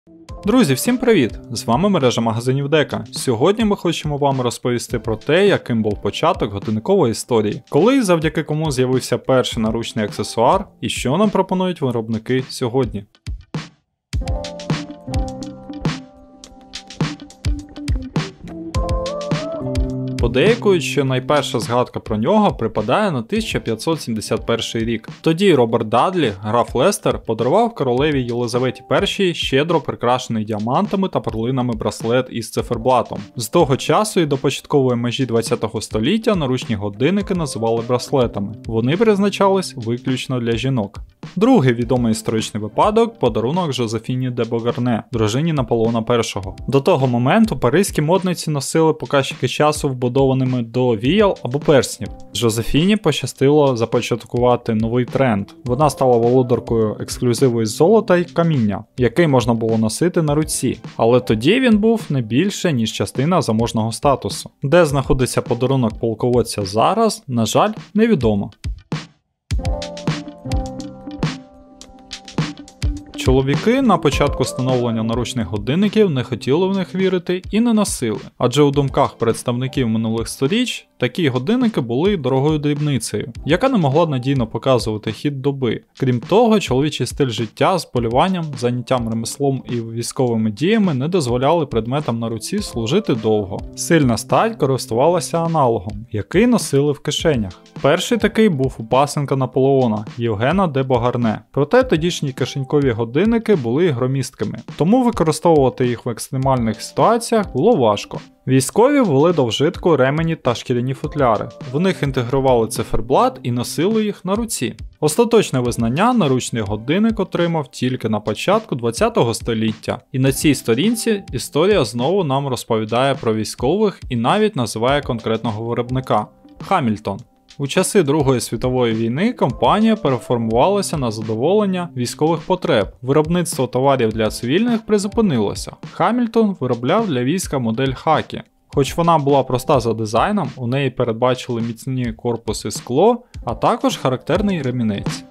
Друзі, всім привіт! З вами мережа магазинів Дека. Сьогодні ми хочемо вам розповісти про те, яким був початок годинникової історії, коли і завдяки кому з'явився перший наручний аксесуар і що нам пропонують виробники сьогодні. Подейкують, що найперша згадка про нього припадає на 1571 рік. Тоді Роберт Дадлі, граф Лестер, подарував королеві Єлизаветі І щедро прикрашений діамантами та перлинами браслет із циферблатом. З того часу і до початкової межі 20 століття наручні годинники називали браслетами. Вони призначались виключно для жінок. Другий відомий історичний випадок – подарунок Жозефіні де Богарне, дружині Наполеона І. До того моменту паризькі модниці носили показчики часу вбудованими до віял або перснів. Жозефіні пощастило започаткувати новий тренд. Вона стала володаркою ексклюзиву із золота й каміння, який можна було носити на руці. Але тоді він був не більше, ніж частина заможного статусу. Де знаходиться подарунок полководця зараз, на жаль, невідомо. Чоловіки на початку становлення наручних годинників не хотіли в них вірити і не носили, адже у думках представників минулих сторіч такі годинники були дорогою дрібницею, яка не могла надійно показувати хід доби. Крім того, чоловічий стиль життя з полюванням, заняттям ремеслом і військовими діями не дозволяли предметам на руці служити довго. Сильна стать користувалася аналогом, який носили в кишенях. Перший такий був у пасенка Наполеона Євгена де Богарне. Проте тодішні кишенькові годинники були громісткими, тому використовувати їх в екстремальних ситуаціях було важко. Військові ввели до вжитку ремені та шкіряні футляри. В них інтегрували циферблат і носили їх на руці. Остаточне визнання наручний годинник отримав тільки на початку 20 століття. І на цій сторінці історія знову нам розповідає про військових і навіть називає конкретного виробника – Хамільтон. У часи Другої світової війни компанія переформувалася на задоволення військових потреб. Виробництво товарів для цивільних призупинилося. Хамільтон виробляв для війська модель Хакі. Хоч вона була проста за дизайном, у неї передбачили міцні корпуси скло, а також характерний ремінець.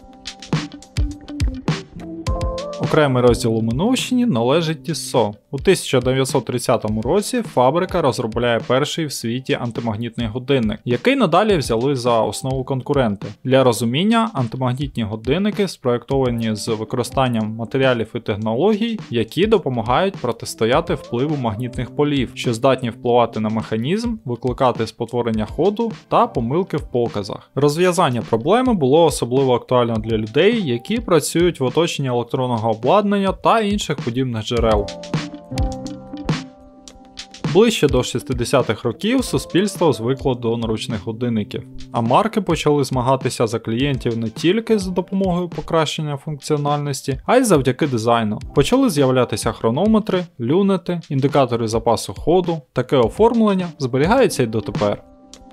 Окремий розділ у минувщині належить Тіссо. У 1930 році фабрика розробляє перший в світі антимагнітний годинник, який надалі взяли за основу конкуренти. Для розуміння, антимагнітні годинники спроєктовані з використанням матеріалів і технологій, які допомагають протистояти впливу магнітних полів, що здатні впливати на механізм, викликати спотворення ходу та помилки в показах. Розв'язання проблеми було особливо актуально для людей, які працюють в оточенні електронного обладнання та інших подібних джерел. Ближче до 60-х років суспільство звикло до наручних годинників, а марки почали змагатися за клієнтів не тільки за допомогою покращення функціональності, а й завдяки дизайну. Почали з'являтися хронометри, люнети, індикатори запасу ходу. Таке оформлення зберігається й дотепер.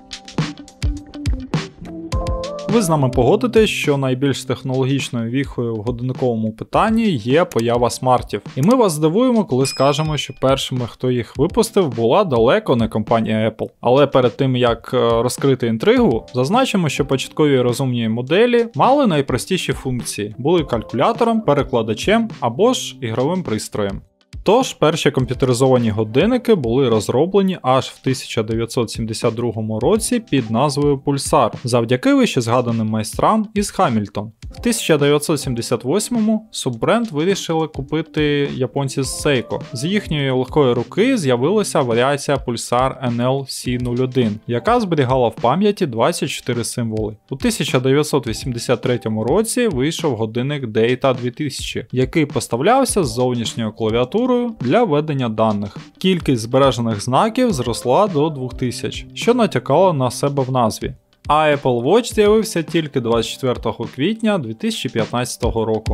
Ви з нами погодитесь, що найбільш технологічною віхою в годинниковому питанні є поява смартів. І ми вас здивуємо, коли скажемо, що першими, хто їх випустив, була далеко не компанія Apple. Але перед тим, як розкрити інтригу, зазначимо, що початкові розумні моделі мали найпростіші функції. Були калькулятором, перекладачем або ж ігровим пристроєм. Тож, перші комп'ютеризовані годинники були розроблені аж в 1972 році під назвою Pulsar, завдяки вище згаданим майстрам із Хамільтон. В 1978-му суббренд вирішили купити японці з Seiko. З їхньої легкої руки з'явилася варіація Pulsar NL-C01, яка зберігала в пам'яті 24 символи. У 1983 році вийшов годинник Data 2000, який поставлявся з зовнішньою клавіатурою для введення даних. Кількість збережених знаків зросла до 2000, що натякало на себе в назві. А Apple Watch з'явився тільки 24 квітня 2015 року.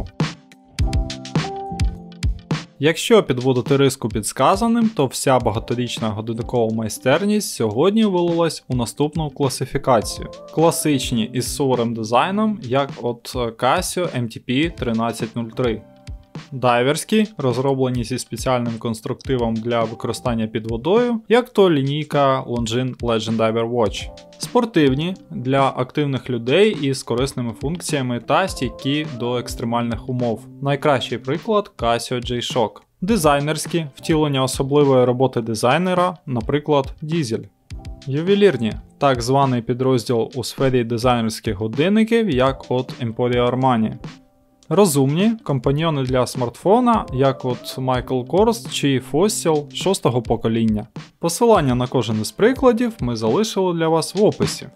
Якщо підводити риску під сказаним, то вся багаторічна годинникова майстерність сьогодні вилилась у наступну класифікацію. Класичні із суворим дизайном, як от Casio MTP 1303. дайверські, розроблені зі спеціальним конструктивом для використання під водою, як то лінійка Longines Legend Diver Watch. Спортивні для активних людей із корисними функціями та стійкі до екстремальних умов. Найкращий приклад Casio G-Shock. Дизайнерські втілення особливої роботи дизайнера, наприклад, дізель. Ювелірні – так званий підрозділ у сфері дизайнерських годинників, як от Emporio Armani. Розумні – компаньйони для смартфона, як от Michael Kors чи Fossil 6-го покоління. Посилання на кожен із прикладів ми залишили для вас в описі.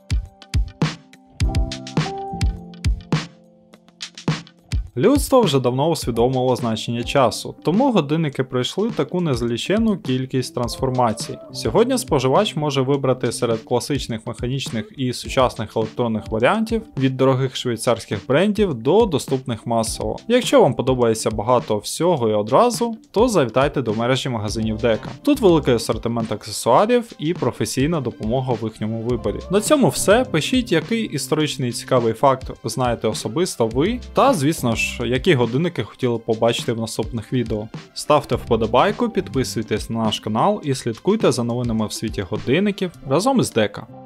Людство вже давно усвідомило значення часу, тому годинники пройшли таку незліченну кількість трансформацій. Сьогодні споживач може вибрати серед класичних механічних і сучасних електронних варіантів від дорогих швейцарських брендів до доступних масово. Якщо вам подобається багато всього і одразу, то завітайте до мережі магазинів Дека. Тут великий асортимент аксесуарів і професійна допомога в їхньому виборі. На цьому все. Пишіть, який історичний цікавий факт знаєте особисто ви, та, звісно ж, які годинники хотіли побачити в наступних відео. Ставте вподобайку, підписуйтесь на наш канал і слідкуйте за новинами в світі годинників разом із Дека.